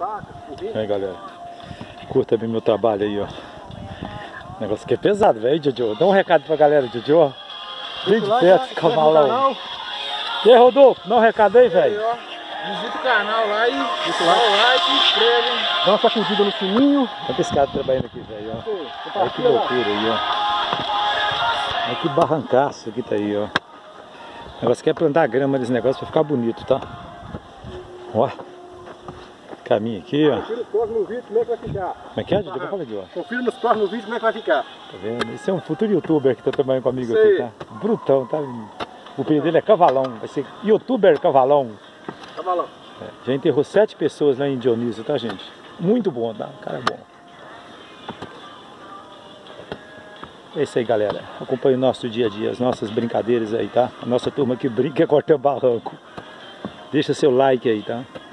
Aí, galera. Curta bem meu trabalho aí, ó. O negócio aqui é pesado, velho, Jojo. Dá um recado pra galera, Jojo. Vem de perto, cavalão. E aí, Rodolfo, dá um recado aí, velho. Visita o canal lá e dá o like, se inscreve, hein? Dá uma sacudida no sininho. Olha esse cara trabalhando aqui, velho, ó. Olha que loucura aí, ó. Olha que barrancaço que tá aí, ó. O negócio aqui é plantar grama nesse negócio pra ficar bonito, tá? Ó. Caminho aqui, ó. Confira nos próximos vídeos como é que vai ficar. Como é que é, Jojo? Fala aqui, ó. Confira nos próximos vídeos como é que vai ficar. Tá vendo? Esse é um futuro youtuber que tá trabalhando comigo aqui, tá? Brutão, tá? O apelido dele é Cavalão. Vai ser youtuber Cavalão. Cavalão. É, já enterrou 7 pessoas lá em Dionísio, tá, gente? Muito bom, tá? O cara é bom. É isso aí, galera. Acompanhe o nosso dia a dia, as nossas brincadeiras aí, tá? A nossa turma que brinca corta barranco. Deixa seu like aí, tá?